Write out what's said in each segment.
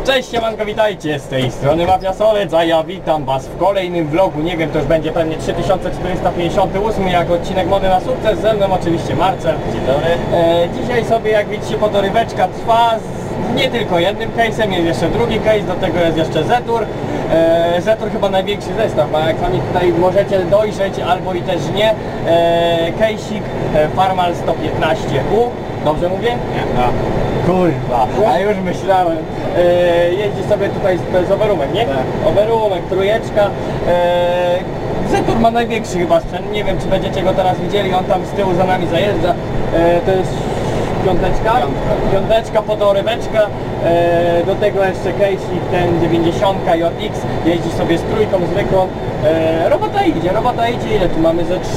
Cześć, siemanko, witajcie, z tej strony Mafia Solec, a ja witam was w kolejnym vlogu. Nie wiem, to już będzie pewnie 3458 jak odcinek Mody na sukces. Ze mną oczywiście Marcel. Dzień dobry. Dzisiaj sobie, jak widzicie, podoryweczka trwa z nie tylko jednym case'em, jest jeszcze drugi case, do tego jest jeszcze Zetur. Zetur chyba największy zestaw, a jak sami tutaj możecie dojrzeć, albo i też nie, case'ik Farmal 115U. Dobrze mówię? Nie. No. Kurwa, a już myślałem. Jeździ sobie tutaj z overroomek, nie? Tak. Overroomek, trójeczka. Zetur ma największy chyba sprzęt, nie wiem czy będziecie go teraz widzieli, on tam z tyłu za nami zajeżdża. To jest piąteczka, podoryweczka. Do tego jeszcze case'ik ten 90 JX, jeździ sobie z trójką zwykłą. Robota idzie, ile tu mamy ze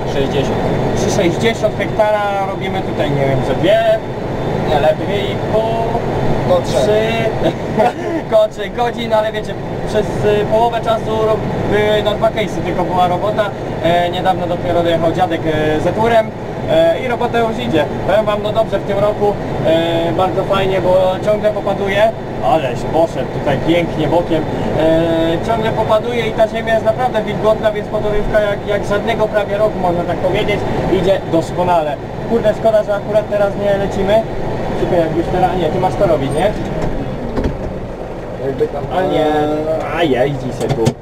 3,60 hektara, robimy tutaj, nie wiem, ze 2, nie lepiej, 2,5, 3 godzin, ale wiecie, przez połowę czasu były no 2 case'y tylko była robota. Niedawno dopiero dojechał dziadek z Zeturem. I robota już idzie. Powiem wam, no dobrze w tym roku, bardzo fajnie, bo ciągle popaduje, ależ poszedł tutaj pięknie bokiem, ciągle popaduje i ta ziemia jest naprawdę wilgotna, więc podorywka jak żadnego prawie roku, można tak powiedzieć, idzie doskonale. Kurde, szkoda, że akurat teraz nie lecimy. Czekaj, jak już teraz, nie, ty masz to robić, nie? A nie, a jeździ się tu.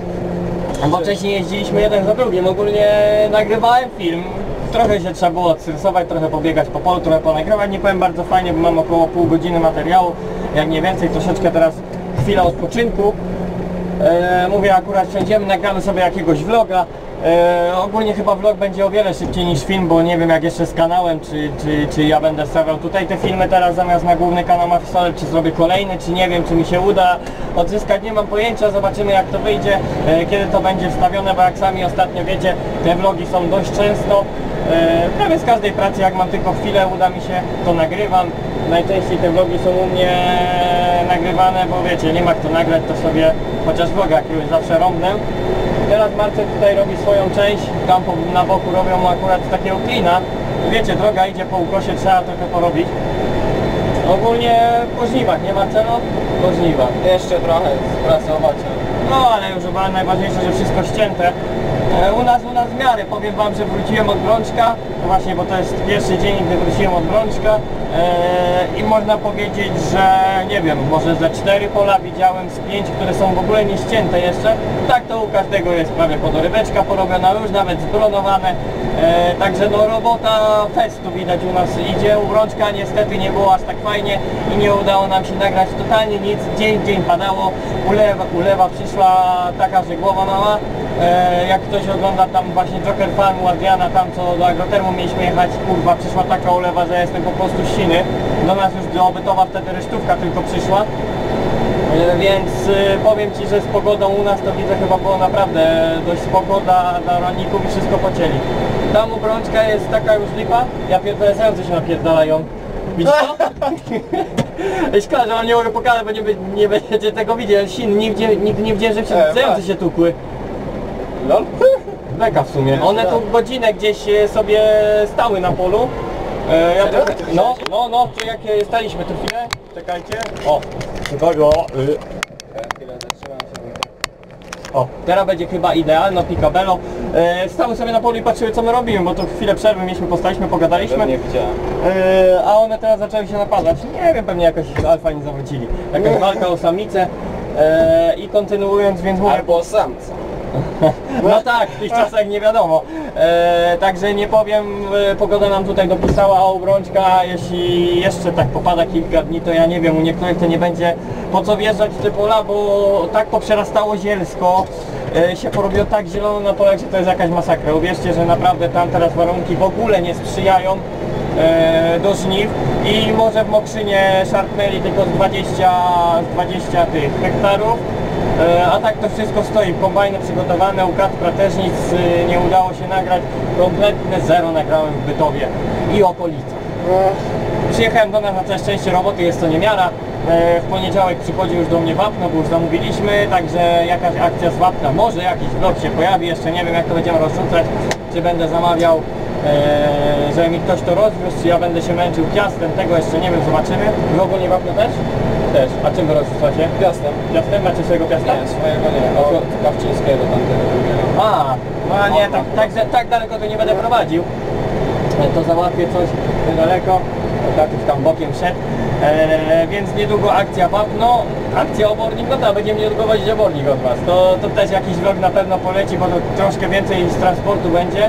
Bo wcześniej jeździliśmy jeden za drugim, ogólnie nagrywałem film. Trochę się trzeba było odstresować, trochę pobiegać po polu, trochę ponagrywać. Nie powiem, bardzo fajnie, bo mam około pół godziny materiału, jak nie więcej. Troszeczkę teraz chwila odpoczynku. Mówię, akurat wsiądziemy, nagramy sobie jakiegoś vloga. Ogólnie chyba vlog będzie o wiele szybciej niż film, bo nie wiem jak jeszcze z kanałem, czy ja będę stawiał tutaj te filmy teraz zamiast na główny kanał Mafia Solec, czy zrobię kolejny, czy nie wiem, czy mi się uda odzyskać, nie mam pojęcia, zobaczymy jak to wyjdzie, kiedy to będzie wstawione, bo jak sami ostatnio wiecie, te vlogi są dość często. Prawie z każdej pracy, jak mam tylko chwilę, uda mi się, to nagrywam. Najczęściej te vlogi są u mnie nagrywane, bo wiecie, nie ma kto nagrać, to sobie chociaż vloga jakiegoś zawsze rąbnę. Teraz Marcel tutaj robi swoją część, tam na boku robią akurat takiego klina. Wiecie, droga idzie po ukrosie, trzeba trochę porobić. Ogólnie po żniwach, nie Marcelo? Po żniwach. Jeszcze trochę sprasować. No ale już chyba najważniejsze, że wszystko ścięte. U nas w miarę, powiem wam, że wróciłem od Brączka, właśnie, bo to jest pierwszy dzień, gdy wróciłem od Brączka i można powiedzieć, że nie wiem, może ze 4 pola widziałem z 5, które są w ogóle nie ścięte jeszcze. Tak to u każdego jest prawie podoryweczka porobiona, już nawet zbronowane. Także no robota festu widać u nas idzie. U Brączka niestety nie było aż tak fajnie i nie udało nam się nagrać totalnie nic. Dzień padało, ulewa przyszła taka, że głowa mała. Jak ktoś ogląda tam właśnie Joker Farm u Adriana, tam co do Agrotermu mieliśmy jechać, kurwa, przyszła taka ulewa, że jestem po prostu ściny. Do nas już do Obytowa wtedy resztówka tylko przyszła. Więc powiem ci, że z pogodą u nas to widzę chyba było naprawdę dość spoko dla rolników i wszystko pocięli. Tam u Brączka jest taka już lipa, ja pierdolę, zające się napierdalają. Widzisz to? Szkoda, że wam nie mogę pokazać, bo nie będziecie tego widzieć. Nigdy nie widziałem, że zające się tukły. Lol? Beka w sumie. One tu godzinę gdzieś sobie stały na polu. Ja trochę, no, czy jak staliśmy tu chwilę? Czekajcie. O, tego. Chwilę zatrzymam się. O, teraz będzie chyba idealno, picabello. Stały sobie na polu i patrzyły co my robimy, bo tu chwilę przerwy mieliśmy, postaliśmy, pogadaliśmy. Nie widziałem. A one teraz zaczęły się napadać. Nie wiem, pewnie jakoś alfa nie zawrócili. Jakaś walka o samicę. I kontynuując, więc mówię... Albo o samce. No tak, w tych czasach nie wiadomo. Także nie powiem, pogoda nam tutaj dopisała, a u Brączka, jeśli jeszcze tak popada kilka dni, to ja nie wiem, u niektórych to nie będzie po co wjeżdżać w te pola, bo tak poprzerastało zielsko, się porobiło tak zielono na polach, że to jest jakaś masakra. Uwierzcie, że naprawdę tam teraz warunki w ogóle nie sprzyjają do żniw i może w Mokrzynie szarpnęli tylko z 20 tych hektarów. A tak to wszystko stoi, kombajny przygotowane, układ prateżnic, nie udało się nagrać, kompletne zero nagrałem w Bytowie i okolicach. Przyjechałem do nas, na całe szczęście roboty jest to niemiara. W poniedziałek przychodzi już do mnie wapno, bo już zamówiliśmy, także jakaś akcja z wapna, może jakiś vlog się pojawi, jeszcze nie wiem jak to będziemy rozrzucać, czy będę zamawiał, żeby mi ktoś to rozwiózł, czy ja będę się męczył piastem, tego jeszcze nie wiem, zobaczymy. Wy ogólnie wapno też? Też. A czym wy rozrzucacie? Piastem. Piastem? Macie swojego piasta? Nie, swojego nie. Od Kawczyńskiego tamtego drugiego. A, no a nie, tak daleko to nie będę prowadził. To załatwię coś niedaleko. Tak już tam bokiem szedł. Więc niedługo akcja wapno, akcja obornik, no tak, będziemy niedługo wozić obornik od was. To też jakiś vlog na pewno poleci, bo to troszkę więcej z transportu będzie.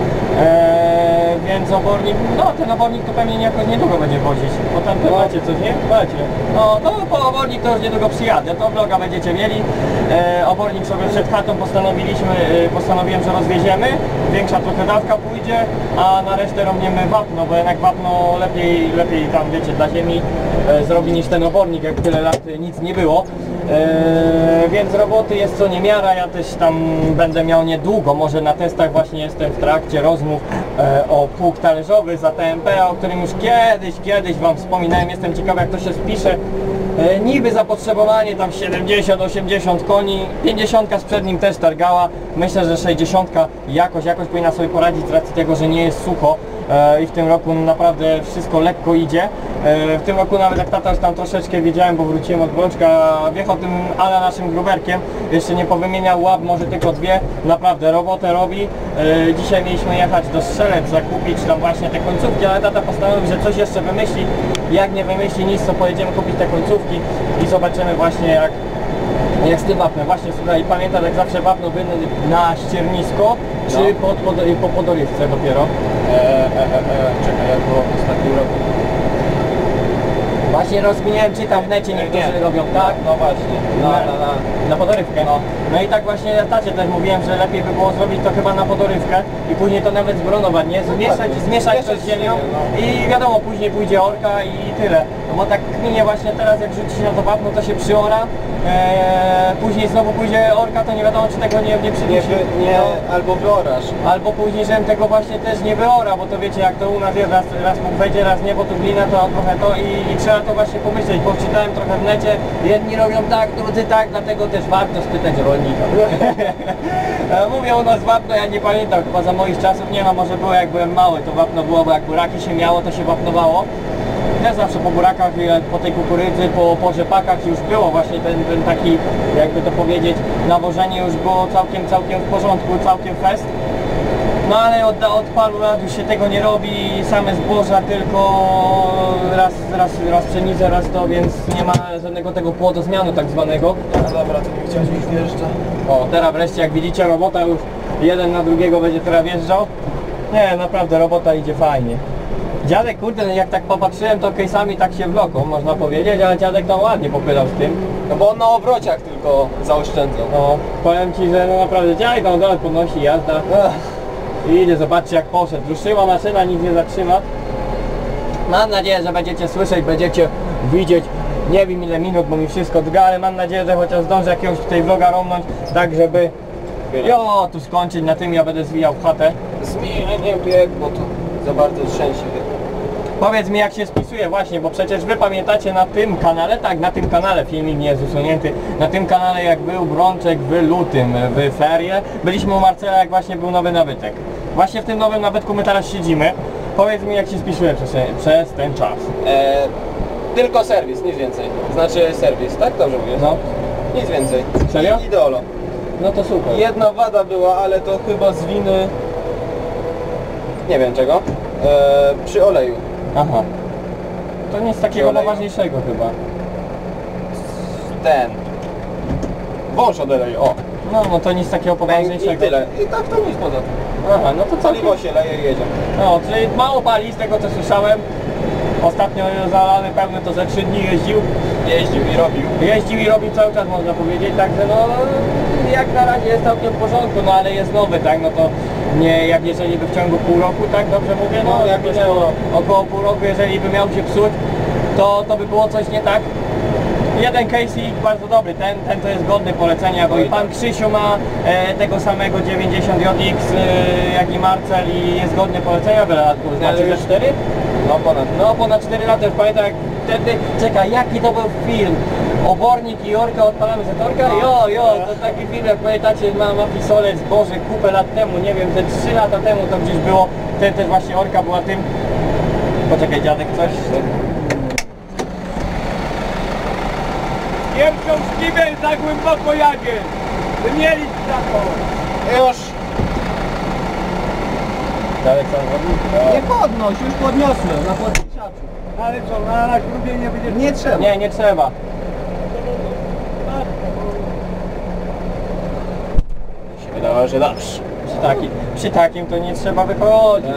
Więc obornik, no ten obornik to pewnie jakoś niedługo będzie wozić, bo tam to macie coś, nie? Macie. No to po obornik to już niedługo przyjadę, to vloga będziecie mieli. Obornik sobie przed chatą postanowiłem, że rozwieziemy, większa trochę dawka pójdzie, a na resztę robimy wapno, bo jednak wapno lepiej tam wiecie dla ziemi zrobi niż ten obornik, jak tyle lat nic nie było. Więc roboty jest co niemiara, ja też tam będę miał niedługo, może na testach właśnie jestem w trakcie rozmów o pług talerzowy za TMP, o którym już kiedyś wam wspominałem, jestem ciekawy jak to się spisze. Niby zapotrzebowanie tam 70-80 koni, 50 z przednim też targała, myślę, że 60 jakoś powinna sobie poradzić z racji tego, że nie jest sucho i w tym roku naprawdę wszystko lekko idzie. W tym roku nawet jak tata już tam troszeczkę wiedziałem, bo wróciłem od Brączka, wjechał tym ala naszym gruberkiem, jeszcze nie powymieniał łap, może tylko dwie, naprawdę robotę robi. Dzisiaj mieliśmy jechać do Strzelec zakupić tam właśnie te końcówki, ale tata postanowił, że coś jeszcze wymyśli. Jak nie wymyśli nic, to pojedziemy kupić te końcówki i zobaczymy właśnie jak z tym wapnem. Właśnie słuchaj, pamiętam jak zawsze wapno na ściernisko, czy po podorywce dopiero? Czekaj, jak było w ostatnim roku? Właśnie rozkminiałem, czy tam w necie niektórzy robią tak. No właśnie, na podorywkę. No i tak właśnie tacie też mówiłem, że lepiej by było zrobić to chyba na podorywkę i później to nawet zbronować, nie? Zmieszać to z ziemią i wiadomo, później pójdzie orka i tyle. No bo tak kminie właśnie teraz, jak rzuci się na to wapno, to się przyora, później znowu pójdzie orka, to nie wiadomo, czy tego nie przyniesie. Albo wyorasz. Albo później, żebym tego właśnie też nie wyora, bo to wiecie, jak to u nas jest, raz Bóg wejdzie, raz nie, bo tu glina, to trochę to i trzeba to właśnie pomyśleć, bo czytałem trochę w necie, jedni robią tak, drudzy tak, dlatego też warto spytać rolnika. Mówię u nas wapno, ja nie pamiętam, chyba za moich czasów nie ma, może było jak byłem mały, to wapno było, bo jak buraki się miało, to się wapnowało. Też zawsze po burakach, po tej kukurydzy, po rzepakach już było właśnie ten taki, jakby to powiedzieć, nawożenie już było całkiem w porządku, całkiem fest. No ale od paru lat już się tego nie robi, same zboża, tylko raz pszenicę, raz to, więc nie ma żadnego tego płodozmianu tak zwanego. No dobra, to nie chciałeś mi wjeżdżać. O, teraz wreszcie jak widzicie robota już jeden na drugiego będzie teraz wjeżdżał. Nie, naprawdę robota idzie fajnie. Dziadek, kurde, jak tak popatrzyłem, to case'ami tak się wloką, można powiedzieć, ale dziadek tam ładnie popylał z tym. No bo on na obrociach tylko zaoszczędzał. No, powiem ci, że no naprawdę dziadek tam dole podnosi jazda. I idzie, zobaczcie jak poszedł. Ruszyła maszyna, nic nie zatrzyma. Mam nadzieję, że będziecie słyszeć, będziecie widzieć. Nie wiem ile minut, bo mi wszystko drga, ale mam nadzieję, że chociaż zdążę jakiegoś tutaj vloga romnąć, tak żeby tu skończyć, na tym ja będę zwijał w chatę. Zmienię bieg, bo to za bardzo trzęsie. Powiedz mi jak się spisuje właśnie, bo przecież wy pamiętacie na tym kanale, tak, na tym kanale filmik nie jest usunięty, na tym kanale jak był Brączek w lutym, w ferie, byliśmy u Marcela jak właśnie był nowy nabytek. Właśnie w tym nowym nabytku my teraz siedzimy. Powiedz mi jak się spisuje przez ten czas. Tylko serwis, nic więcej. Znaczy serwis, tak? Dobrze mówię? No. Nic więcej. Serio? I Ideolo. No to super. Jedna wada była, ale to chyba z winy... Nie wiem czego. Przy oleju. Aha. To nic takiego poważniejszego chyba. Ten. Wąż od oleju, o. No to nic takiego poważniejszego. I tyle. I tak to nic poza tym. Aha, no to całkiem... Paliwo się leje i jedzie. No, czyli mało pali z tego co słyszałem. Ostatnio zalany pełny to ze 3 dni jeździł. Jeździł i robił cały czas można powiedzieć, także no jak na razie jest całkiem w porządku, no ale jest nowy, tak, no to nie, jak jeżeli by w ciągu pół roku, tak dobrze mówię, no jak minęło około pół roku, jeżeli by miał się psuć, to by było coś nie tak. Jeden case'ik bardzo dobry, ten to jest godny polecenia, bo i pan Krzysiu ma tego samego 90 JX jak i Marcel i jest godny polecenia, znaczy ze 4? No ponad 4 lata, już pamiętam jak wtedy, czekaj, jaki to był film? Obornik i orka, odpalamy zatorka? To taki film, jak pamiętacie, ma pistolet, Boże, kupę lat temu, nie wiem, te 3 lata temu to gdzieś było, też właśnie orka była tym. Poczekaj dziadek, coś? Pierwszą szkibę za głęboko jadzie. Wymielić taką. Już! Dalej co? Nie podnoś, już podniosłem na podniesiaczu. Ale co, na śrubie nie będzie... Nie trzeba. Nie, nie trzeba. Mi się wydawało, że dobrze. Przy takim to nie trzeba wychodzić.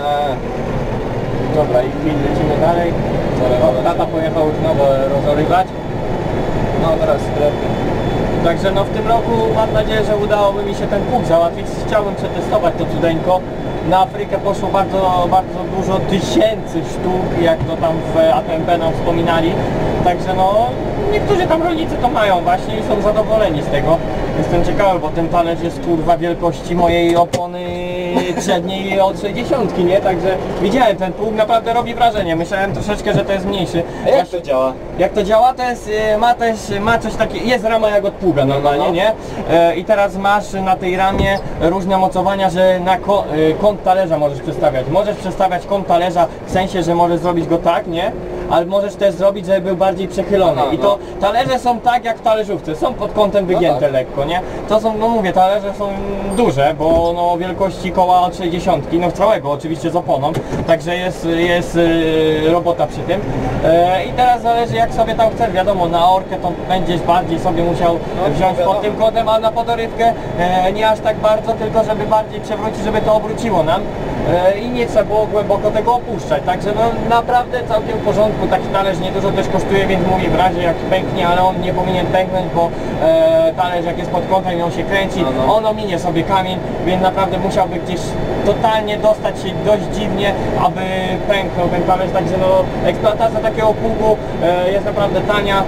Dobra, i chwilę lecimy dalej. O, tata pojechał już nowo rozorywać. No teraz strefy. Także no w tym roku mam nadzieję, że udałoby mi się ten pług załatwić. Chciałbym przetestować to cudeńko. Na Afrykę poszło bardzo, bardzo dużo tysięcy sztuk, jak to tam w ATMP nam wspominali. Także no, niektórzy tam rolnicy to mają właśnie i są zadowoleni z tego. Jestem ciekawy, bo ten talerz jest kurwa wielkości mojej opony przedniej od 60, nie? Także widziałem, ten pług naprawdę robi wrażenie. Myślałem troszeczkę, że to jest mniejszy. A jak to działa? Jak to działa, to jest, ma coś takiego, jest rama jak od pługa normalnie, No. nie? I teraz masz na tej ramie różne mocowania, że na kąt talerza możesz przestawiać. Możesz przestawiać kąt talerza w sensie, że możesz zrobić go tak, nie? Ale możesz też zrobić, żeby był bardziej przechylony. Aha, I to talerze są tak jak w talerzówce, są pod kątem wygięte tak. lekko, nie? To są, no mówię, talerze są duże, bo no wielkości koła od 60, no całego oczywiście z oponą, także jest robota przy tym. I teraz zależy jak sobie tam chcesz, wiadomo, na orkę to będziesz bardziej sobie musiał wziąć wiadomo. pod tym kątem, a na podorywkę nie aż tak bardzo, tylko żeby bardziej przewrócić, żeby to obróciło nam. I nie trzeba było głęboko tego opuszczać, także no naprawdę całkiem w porządku, taki talerz niedużo też kosztuje, więc mówię w razie jak pęknie, ale on nie powinien pęknąć, bo talerz jak jest pod kątem i on się kręci, No. on ominie sobie kamień, więc naprawdę musiałby gdzieś totalnie dostać się dość dziwnie, aby pęknął ten talerz, także no eksploatacja takiego pługu jest naprawdę tania.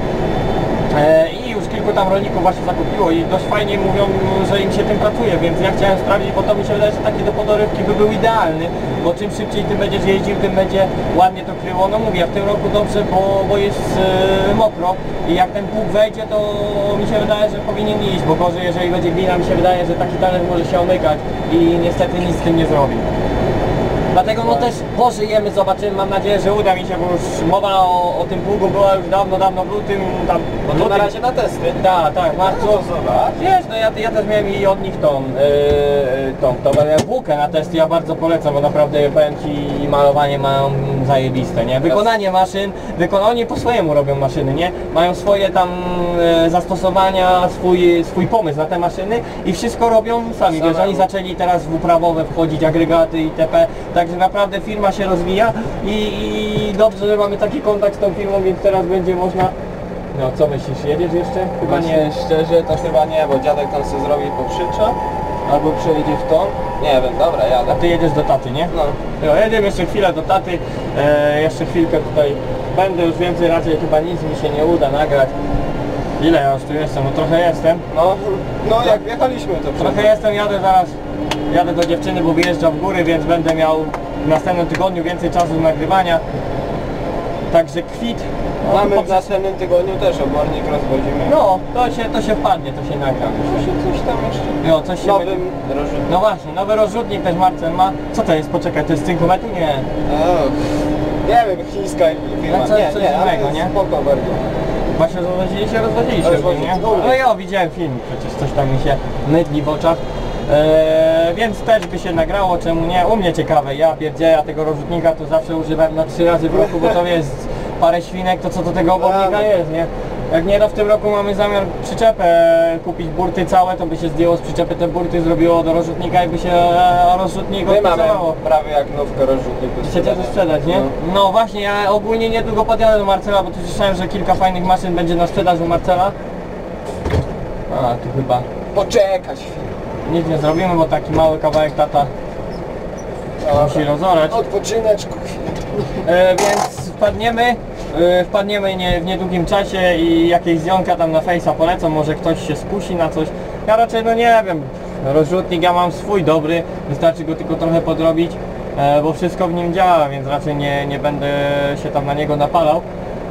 I już kilku tam rolników właśnie zakupiło i dość fajnie mówią, że im się tym pracuje, więc ja chciałem sprawdzić, bo to mi się wydaje, że taki do podorywki by był idealny, bo czym szybciej ty będziesz jeździł, tym będzie ładnie to kryło. No mówię, w tym roku dobrze, bo jest mokro i jak ten pług wejdzie, to mi się wydaje, że powinien iść, bo gorzej jeżeli będzie glina, mi się wydaje, że taki talerz może się omykać i niestety nic z tym nie zrobi. Dlatego no też pożyjemy, zobaczymy, mam nadzieję, że uda mi się, bo już mowa o tym pługu była już dawno w lutym, tam... Bo to na razie na testy. Tak, w marcu. No to zobacz. Wiesz, no ja też miałem i od nich tą włókę na testy, ja bardzo polecam, bo naprawdę powiem ci, malowanie mają zajebiste, nie? Wykonanie maszyn, oni po swojemu robią maszyny, nie? Mają swoje tam zastosowania, swój pomysł na te maszyny i wszystko robią sami, wiesz, oni zaczęli teraz w uprawowe wchodzić, agregaty itp. Także naprawdę firma się rozwija i dobrze, że mamy taki kontakt z tą firmą, więc teraz będzie można... No co myślisz, jedziesz jeszcze? Chyba nie. Szczerze to chyba nie, bo dziadek tam sobie zrobi poprzycza, albo przejedzie w to. Nie wiem, dobra, jadę. A ty jedziesz do taty, nie? No. No, jedziemy jeszcze chwilę do taty, jeszcze chwilkę tutaj będę, już więcej raczej chyba nic mi się nie uda nagrać. Ile ja już tu jestem? No trochę jestem. No jak wjechaliśmy to Trochę jestem, jadę do dziewczyny, bo wyjeżdża w góry, więc będę miał w następnym tygodniu więcej czasu do nagrywania. Także kwit. Mamy w następnym tygodniu też obornik rozwodzimy. No, to się wpadnie, to się nagra. Coś tam jeszcze. Jo, coś się... Nowym rozrzutnikiem. No właśnie, nowy rozrzutnik też Marcel ma. Co to jest? Poczekaj, to jest cynkometru? Nie. Nie wiem, chińska firma. No coś innego, ale nie? spoko bardzo. Właśnie rozwodzili się, nie? No ja widziałem film, przecież coś tam mi się mydli w oczach. Więc też by się nagrało, czemu nie? U mnie ciekawe, ja pierdzielę, ja tego rozrzutnika to zawsze używam na 3 razy w roku, bo to jest parę świnek, to co do tego obornika jest, nie? Jak nie, to w tym roku mamy zamiar przyczepę kupić, burty całe, to by się zdjęło z przyczepy te burty, zrobiło do rozrzutnika i by się rozrzutnik My mamy odpisowało. prawie jak nówkę rozrzutników. Chcecie to sprzedać, nie? No właśnie, ja ogólnie niedługo podjadę do Marcela, bo tu słyszałem, że kilka fajnych maszyn będzie na sprzedaż u Marcela. A, tu chyba Poczekać chwilę. nic nie zrobimy, bo taki mały kawałek tata musi rozorać. Odpoczyneczku chwilę. Więc wpadniemy w niedługim czasie i jakieś zdjątka tam na Face'a polecą, może ktoś się skusi na coś. Ja raczej no nie wiem, rozrzutnik ja mam swój dobry, wystarczy go tylko trochę podrobić, bo wszystko w nim działa, więc raczej nie będę się tam na niego napalał.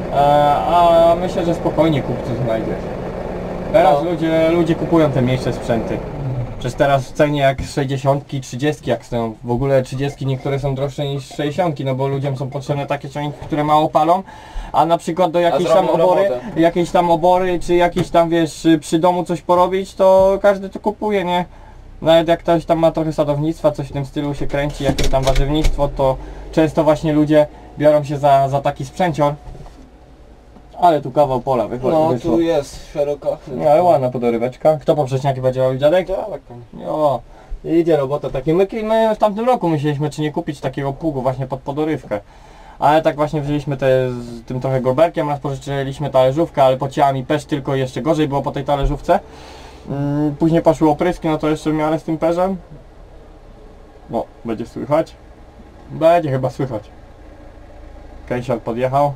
A myślę, że spokojnie kupców znajdziesz. Teraz ludzie kupują te mniejsze sprzęty. Przecież teraz w cenie jak 60, 30 jak stoją. W ogóle 30 niektóre są droższe niż 60, no bo ludziom są potrzebne takie ciągniki, które mało palą. A na przykład do jakiejś tam obory, czy jakieś tam, wiesz, przy domu coś porobić, to każdy to kupuje, nie? Nawet jak ktoś tam ma trochę sadownictwa, coś w tym stylu się kręci, jakieś tam warzywnictwo, to często właśnie ludzie biorą się za taki sprzęcior. Ale tu kawał pola wychodzi. No tu jest szeroka. No, ale ładna podoryweczka. Kto poprzeczniaki będzie robił, dziadek? Tak. Jo, idzie robota takie. My w tamtym roku myśleliśmy, czy nie kupić takiego pługu właśnie pod podorywkę. Ale tak właśnie wzięliśmy z tym trochę goberkiem, raz pożyczyliśmy talerzówkę, ale pocięła mi pesz tylko i jeszcze gorzej było po tej talerzówce. Później poszły opryski, no to jeszcze w miarę z tym perzem. No, będzie słychać? Będzie chyba słychać. Kejsior podjechał.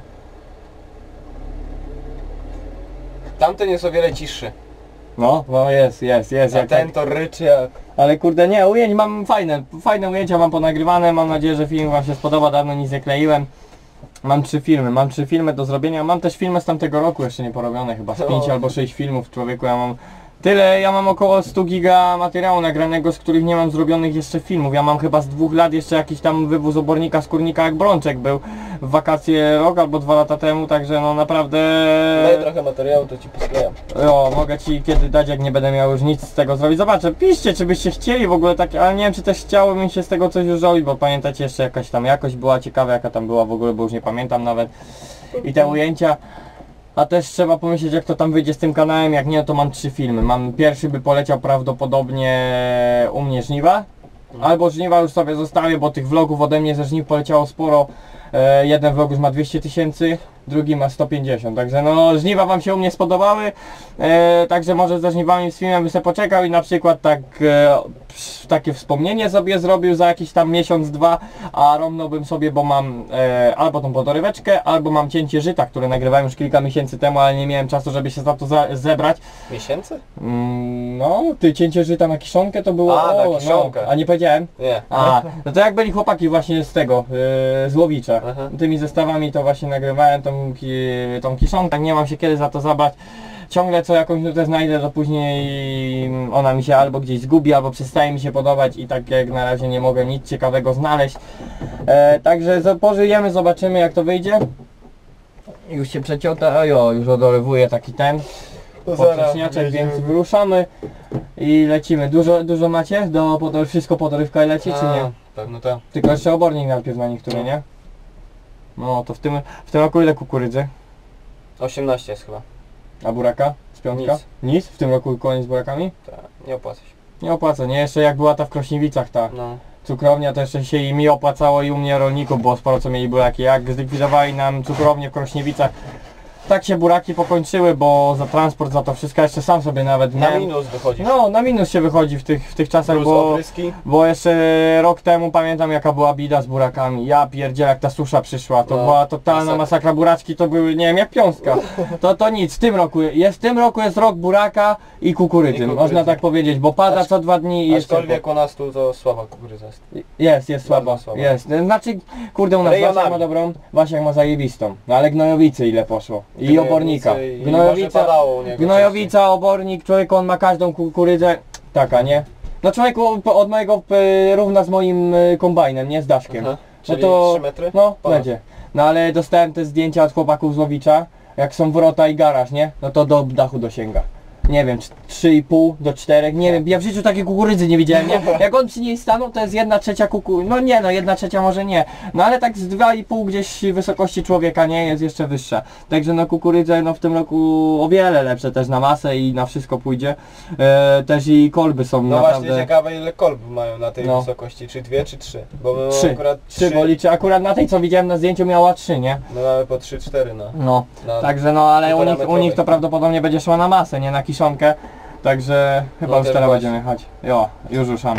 Tamten jest o wiele cichszy. No jest. A Jak ten to ryczy jak... Ale kurde nie, ujęć mam fajne ujęcia mam ponagrywane, mam nadzieję, że film wam się spodoba, dawno nic nie kleiłem. Mam 3 filmy do zrobienia, mam też filmy z tamtego roku jeszcze nie porobione, chyba z 5 albo 6 filmów, człowieku, ja mam około 100 giga materiału nagranego, z których nie mam zrobionych jeszcze filmów. Ja mam chyba z 2 lat jeszcze jakiś tam wywóz obornika z kurnika jak Brączek był w wakacje rok albo 2 lata temu, także no naprawdę... Daj trochę materiału, to ci posklejam. Jo, mogę ci kiedy dać, jak nie będę miał już nic z tego zrobić. Zobaczę, piszcie, czy byście chcieli w ogóle takie, ale nie wiem, czy też chciałbym się z tego coś już robić, bo pamiętacie, jeszcze jakaś tam jakość była ciekawa, jaka tam była w ogóle, bo już nie pamiętam nawet. I te ujęcia. A też trzeba pomyśleć, jak to tam wyjdzie z tym kanałem, jak nie, to mam 3 filmy. Pierwszy by poleciał prawdopodobnie u mnie żniwa. Albo żniwa już sobie zostawię, bo tych vlogów ode mnie ze żniw poleciało sporo. Jeden vlog już ma 200 000, drugi ma 150, także no żniwa wam się u mnie spodobały, także może ze żniwami z filmem by sobie poczekał i na przykład tak takie wspomnienie sobie zrobił za jakiś tam miesiąc, 2, a romnąłbym sobie, bo mam albo tą podoryweczkę, albo mam cięcie żyta, które nagrywałem już kilka miesięcy temu, ale nie miałem czasu, żeby się za to zebrać. Miesięcy? No, ty cięcie żyta na kiszonkę to było... Na kiszonkę. No, a nie powiedziałem? Nie. No to jak byli chłopaki właśnie z tego, z Łowicza. Tymi zestawami to właśnie nagrywałem tą kiszonkę, nie mam się kiedy za to zabrać. Ciągle co jakąś nutę znajdę, to później ona mi się albo gdzieś zgubi, albo przestaje mi się podobać i tak jak na razie nie mogę nic ciekawego znaleźć. Także pożyjemy, zobaczymy jak to wyjdzie. Już się przeciąta, już odolewuje taki ten poprzeczniaczek, więc wyruszamy i lecimy. Dużo macie? Wszystko podorywka leci czy nie? Pewno tak. Tylko jeszcze obornik najpierw na niektóre, nie? No to w tym roku ile kukurydzy? 18 jest chyba. A buraka? Z piątka? Nic? W tym roku koniec z burakami? Tak, nie opłaca się. Nie opłaca, nie? Jeszcze jak była ta w Krośniewicach ta cukrownia, to jeszcze się mi opłacało i u mnie rolników, bo sporo co mieli buraki. Jak zlikwidowali nam cukrownię w Krośniewicach, tak się buraki pokończyły, bo za transport, za to wszystko jeszcze sam sobie nawet na minus wychodzi. No, na minus się wychodzi w tych czasach, bo jeszcze rok temu pamiętam jaka była bida z burakami. Ja pierdzielę, jak ta susza przyszła, to była totalna masakra. Buraczki to były, nie wiem, jak piąska. To nic, w tym roku jest rok buraka i kukurydzy, można tak powiedzieć, bo pada co 2 dni i jest. Aczkolwiek u nas tu to słaba kukurydza jest. Jest słaba. Jest. Znaczy, kurde, u nas Wasiak ma dobrą, Wasiak ma zajebistą, no ale gnojowicy ile poszło. I obornika. Gnojowica, obornik, człowieku, on ma każdą kukurydzę. Taka, nie? No człowieku od mojego równa z moim kombajnem, nie? Z daszkiem. Czyli no to 3 metry? No, będzie. No ale dostałem te zdjęcia od chłopaków z Łowicza, jak są wrota i garaż, nie? No to do dachu dosięga. Nie wiem, 3,5 do 4, nie wiem, ja w życiu takiej kukurydzy nie widziałem, nie? Jak on przy niej stanął, to jest 1/3 kukurydzy, no nie, no 1/3 może nie, no ale tak z 2,5 gdzieś wysokości człowieka, nie, jest jeszcze wyższa. Także no kukurydze no w tym roku o wiele lepsze też na masę i na wszystko pójdzie. Też i kolby są naprawdę... No właśnie ciekawe ile kolb mają na tej wysokości, czy 2 czy 3? Bo my 3, akurat 3, bo liczę, akurat na tej co widziałem na zdjęciu miała 3, nie? No mamy po 3-4 no. Także no ale u nich to prawdopodobnie będzie szła na masę, nie na kiszonkę. Także chyba już teraz będziemy jechać. Już ruszamy.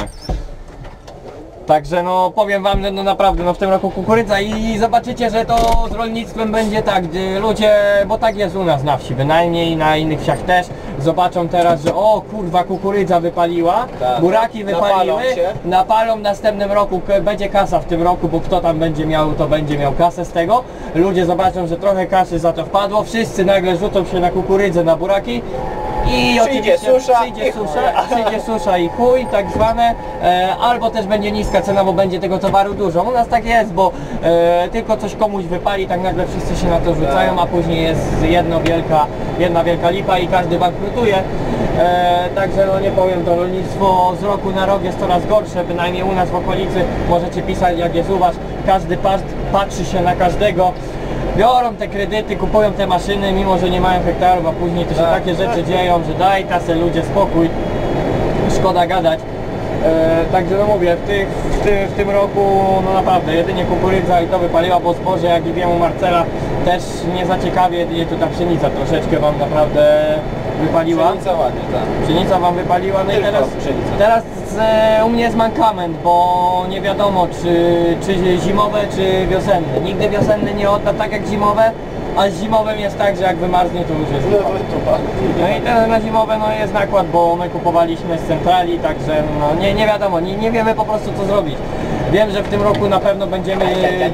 Także no powiem wam, że no naprawdę no w tym roku kukurydza i zobaczycie, że to z rolnictwem będzie tak, gdzie ludzie, bo tak jest u nas na wsi bynajmniej, na innych wsiach też, zobaczą teraz, że o kurwa kukurydza wypaliła, buraki wypaliły, napalą w następnym roku, będzie kasa w tym roku, bo kto tam będzie miał, to będzie miał kasę z tego. Ludzie zobaczą, że trochę kasy za to wpadło, wszyscy nagle rzucą się na kukurydzę, na buraki I Przyjdzie susza przyjdzie i chuj. przyjdzie susza i chuj, tak zwane, albo też będzie niska cena, bo będzie tego towaru dużo. U nas tak jest, bo tylko coś komuś wypali, tak nagle wszyscy się na to rzucają, a później jest jedna wielka lipa i każdy bankrutuje. Także no nie powiem, to rolnictwo z roku na rok jest coraz gorsze, bynajmniej u nas w okolicy. Możecie pisać jak jest u was, każdy patrzy się na każdego. Biorą te kredyty, kupują te maszyny, mimo że nie mają hektarów, a później to się takie rzeczy dzieją, że daj tasę ludzie spokój, szkoda gadać. Także no mówię, w tym roku no naprawdę jedynie kukurydza i to wypaliła, bo zboże jak i wiem u Marcela też nie zaciekawie, jedynie tu ta pszenica troszeczkę wam naprawdę wypaliła. Pszenica ładnie, tak. Pszenica wam wypaliła, no i Tylko teraz, pszenica. teraz u mnie jest mankament, bo nie wiadomo czy zimowe, czy wiosenne. Nigdy wiosenne nie odda tak jak zimowe, a z zimowym jest tak, że jak wymarznie to już jest No lipa. to tupa. No i teraz na zimowe no jest nakład, bo my kupowaliśmy z centrali, także no nie wiadomo, nie wiemy po prostu co zrobić. Wiem, że w tym roku na pewno będziemy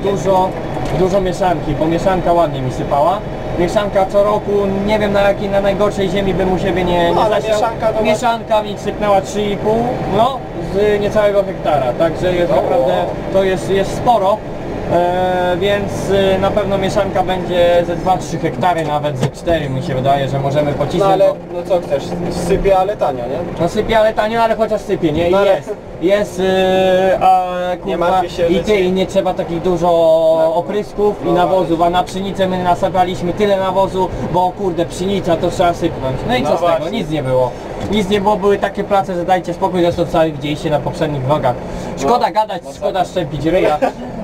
dużo mieszanki, bo mieszanka ładnie mi sypała. Mieszanka co roku, nie wiem na najgorszej ziemi bym u siebie nie No, ale zasiał. mieszanka to Mieszanka mi sypnęła 3,5 no, z niecałego hektara, także jest naprawdę, to jest sporo. Więc na pewno mieszanka będzie ze 2-3 hektary, nawet ze 4 mi się wydaje, że możemy No pocisnąć. ale, bo- no co chcesz, sypie, ale tanio, nie? no sypie, ale tanio, ale chociaż sypie, nie? I No ale- jest, a Nie kurwa, martwi się, że i nie trzeba takich dużo oprysków i No, nawozów, a na pszenicę my nasypaliśmy tyle nawozu, bo kurde, pszenica to trzeba sypnąć. No i No co z tego? właśnie. Nic nie było. Nic nie było, były takie prace, że dajcie spokój, zresztą sami widzieliście na poprzednich vlogach. Szkoda No, gadać, masakra. szkoda szczepić ryja.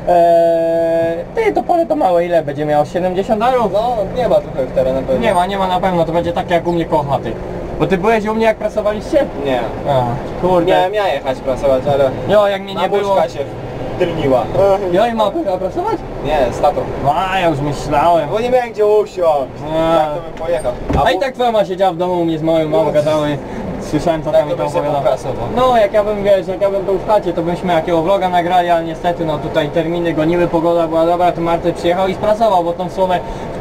Ty, to pole to małe, ile będzie miało? 70 darów? No, nie ma tu hektara na pewno. Nie ma na pewno, to będzie tak jak u mnie koło chaty. Bo ty byłeś u mnie jak pracowaliście? Nie. A, kurde. Miałem ja jechać pracować, ale Jo, jak mnie nie było. babuszka się tylniła. Jo, i ma pracować? Nie, z tatą. A, ja już myślałem. Bo nie miałem gdzie usiąść. A. Tak to bym pojechał. A i tak twoja mama siedziała w domu u mnie z moją mamą, gadały. Słyszałem co Tak tam mi to tam byś sobie opowiadała. popracował. No, jak ja bym był w chacie, to byśmy jakiego vloga nagrali, ale niestety no tutaj terminy goniły, pogoda była dobra, to Marty przyjechał i spracował, bo tą słomę,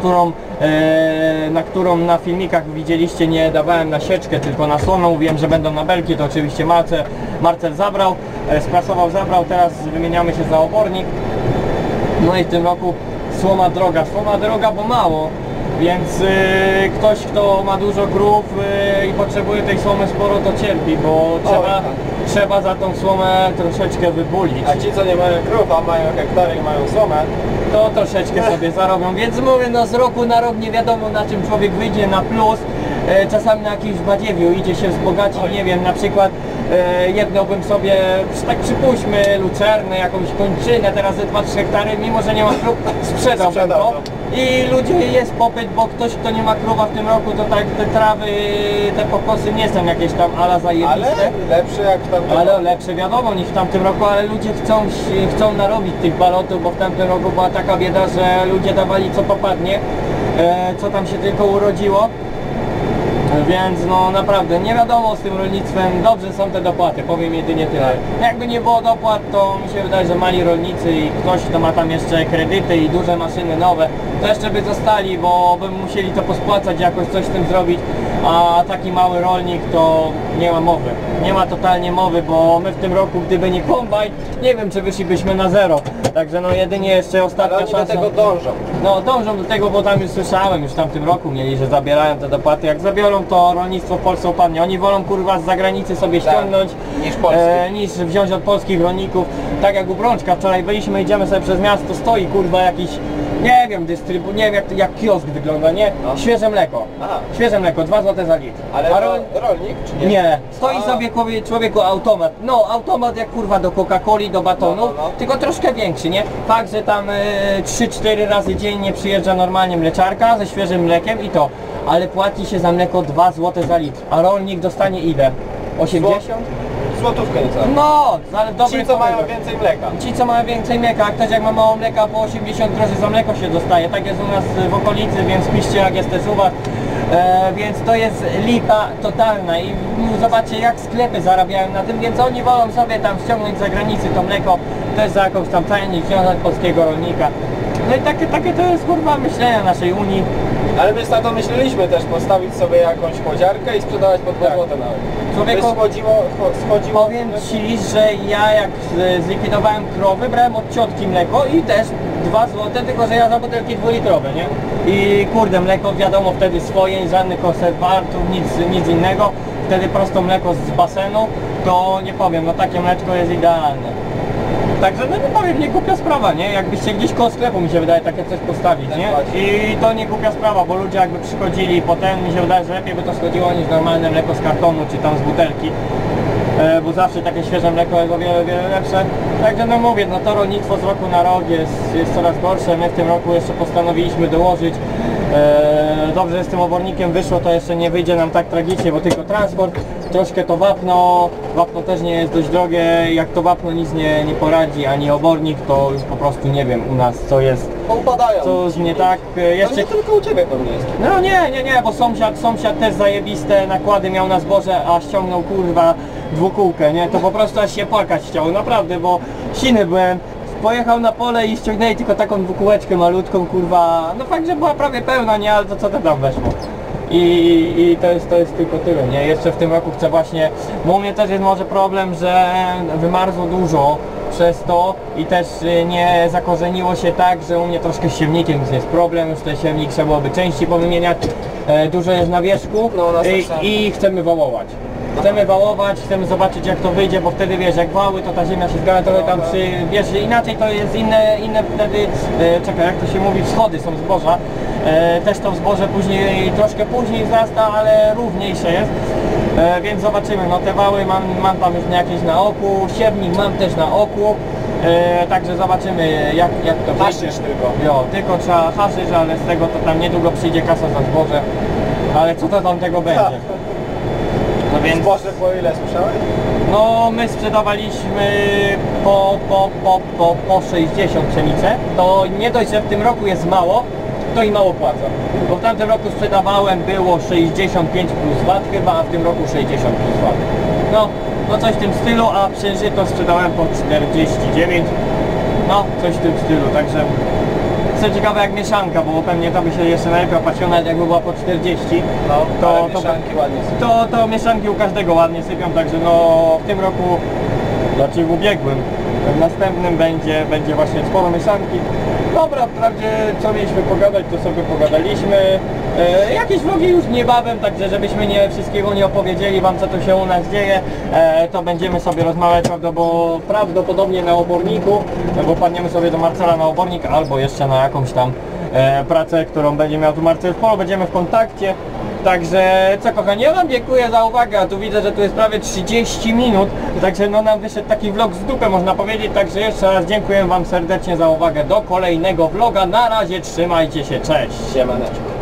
którą na filmikach widzieliście, nie dawałem na sieczkę, tylko na słomę, mówiłem, że będą na belki, to oczywiście Marcel zabrał, spracował, zabrał, teraz wymieniamy się za obornik. No i w tym roku słoma droga, bo mało. Więc ktoś, kto ma dużo krów i potrzebuje tej słomy sporo, to cierpi, bo trzeba za tą słomę troszeczkę wybulić. A ci co nie mają krów, a mają hektary i mają słomę, To troszeczkę sobie zarobią, więc mówię, no z roku na rok nie wiadomo na czym człowiek wyjdzie na plus. Czasami na jakimś badziewiu idzie się wzbogacić, nie wiem, na przykład jednąłbym sobie, tak przypuśćmy, lucernę, jakąś kończynę, teraz ze 2-3 hektary, mimo że nie ma krów, sprzedałbym to. I ludzie jest popyt, bo ktoś, kto nie ma krowa w tym roku, to tak te trawy, te pokosy nie są jakieś tam ala ale zajebiste. lepsze jak w tamtym Ale roku. lepsze wiadomo niż w tamtym roku, ale ludzie chcą narobić tych balotów, bo w tamtym roku była taka bieda, że ludzie dawali co popadnie, co tam się tylko urodziło. Więc no naprawdę nie wiadomo z tym rolnictwem, dobrze są te dopłaty, powiem jedynie tyle. Jakby nie było dopłat, to mi się wydaje, że mali rolnicy i ktoś, kto ma tam jeszcze kredyty i duże maszyny nowe, to jeszcze by zostali, bo by musieli to pospłacać, jakoś coś z tym zrobić, a taki mały rolnik to nie ma mowy. Nie ma totalnie mowy, bo my w tym roku, gdyby nie kombajn, nie wiem czy wyszlibyśmy na zero. Także no jedynie jeszcze Ale ostatnia oni do szansa. tego dążą. No dążą do tego, bo tam już słyszałem, już w tamtym roku mieli, że zabierają te dopłaty. Jak zabiorą, to rolnictwo w Polsce upadnie. Oni wolą kurwa z zagranicy sobie Tak, ściągnąć niż polskie. niż wziąć od polskich rolników. Tak jak u Brączka, wczoraj byliśmy, idziemy sobie przez miasto, stoi kurwa jakiś, nie wiem, nie wiem jak kiosk wygląda, nie? No. Świeże mleko. Aha. Świeże mleko, 2 zł za litr. Ale A to rolnik czy nie? nie, stoi A. sobie człowieku automat. No, automat jak kurwa do Coca-Coli, do batonu, No. tylko troszkę większy, nie? Fakt, że tam 3-4 razy dziennie przyjeżdża normalnie mleczarka ze świeżym mlekiem i to. Ale płaci się za mleko 2 zł za litr. A rolnik dostanie ile? 80? Złotówkę niecałą. No, ale dobry Ci co mają pomysł. więcej mleka. Ci co mają więcej mleka, a ktoś jak ma mało mleka, po 80 groszy za mleko się dostaje. Tak jest u nas w okolicy, więc piszcie jak jest też u was. Więc to jest lipa totalna i zobaczcie jak sklepy zarabiają na tym, więc oni wolą sobie tam ściągnąć z zagranicy to mleko, też za jakąś tam cenę, ściągnąć polskiego rolnika. No i takie to jest kurwa myślenia naszej Unii. Ale my z tatą myśleliśmy też postawić sobie jakąś chłodziarkę i sprzedawać po 2 złote nawet. Człowieku, schodziło... powiem Ci, że ja jak zlikwidowałem krowy, brałem od ciotki mleko i też 2 złote, tylko że ja za butelki 2-litrowe, nie? I kurde, mleko wiadomo wtedy swoje, żadnych konserwantów, nic innego. Wtedy prosto mleko z basenu, to nie powiem, no takie mleczko jest idealne. Także no nie powiem, nie głupia sprawa, nie? Jakbyście gdzieś koło sklepu, mi się wydaje, takie coś postawić, nie? I to nie głupia sprawa, bo ludzie jakby przychodzili potem, mi się wydaje, że lepiej by to schodziło niż normalne mleko z kartonu czy tam z butelki. Bo zawsze takie świeże mleko jest o wiele, wiele lepsze. Także no mówię, no to rolnictwo z roku na rok jest coraz gorsze. My w tym roku jeszcze postanowiliśmy dołożyć. Dobrze, że z tym obornikiem wyszło, to jeszcze nie wyjdzie nam tak tragicznie, bo tylko transport, troszkę to wapno też nie jest dość drogie, jak to wapno nic nie poradzi, ani obornik, to już po prostu nie wiem u nas co jest, Upadają. coś nie tak. To nie tylko u Ciebie pewnie jest. No nie, bo sąsiad też zajebiste nakłady miał na zboże, a ściągnął kurwa dwukółkę, nie? To po prostu aż się płakać chciał, naprawdę, bo siny byłem. Pojechał na pole i ściągnęli tylko taką dwukółeczkę malutką, kurwa, no fakt, że była prawie pełna, nie, ale to co to tam weszło. I to jest tylko tyle, nie? Jeszcze w tym roku chcę właśnie, bo u mnie też jest może problem, że wymarzło dużo przez to i też nie zakorzeniło się tak, że u mnie troszkę z siewnikiem jest problem, już ten siewnik trzeba byłoby częściej powymieniać, dużo jest na wierzchu i chcemy wałować. Chcemy wałować, chcemy zobaczyć jak to wyjdzie, bo wtedy wiesz, jak wały to ta ziemia się zgadza trochę tam wiesz, inaczej to jest inne wtedy, czekaj, jak to się mówi, wschody są zboża. Też to zboże później, troszkę później wzrasta, ale równiejsze jest. Więc zobaczymy, no te wały mam tam już jakieś na oku, siewnik mam też na oku. Także zobaczymy jak to wyjdzie. Haszysz tylko. Jo, tylko trzeba haszysz, ale z tego to tam niedługo przyjdzie kasa za zboże. Ale co to tam tego będzie? No więc... Zboże po ile słyszałeś? No my sprzedawaliśmy po 60 pszenicę. To nie dość, że w tym roku jest mało, to i mało płaca. Bo w tamtym roku sprzedawałem było 65 plus VAT chyba, a w tym roku 60 plus VAT. No coś w tym stylu, a przeżyto sprzedałem po 49. No coś w tym stylu, także co ciekawe jak mieszanka, bo pewnie to by się jeszcze najlepiej opłaciło, nawet jakby była po 40. No, to mieszanki ładnie sypią. To mieszanki u każdego ładnie sypią, także no w tym roku, znaczy w ubiegłym, w następnym będzie właśnie sporo mieszanki. Dobra, wprawdzie co mieliśmy pogadać, to sobie pogadaliśmy. Jakieś vlogi już niebawem, także żebyśmy wszystkiego nie opowiedzieli wam co tu się u nas dzieje, to będziemy sobie rozmawiać prawdopodobnie na oborniku, bo padniemy sobie do Marcela na obornik albo jeszcze na jakąś tam pracę, którą będzie miał tu Marcel w polu, będziemy w kontakcie. Także co kochani, ja wam dziękuję za uwagę, a tu widzę, że tu jest prawie 30 minut, także no nam wyszedł taki vlog z dupy można powiedzieć, także jeszcze raz dziękuję wam serdecznie za uwagę, do kolejnego vloga, na razie trzymajcie się, cześć! Siemaneczko.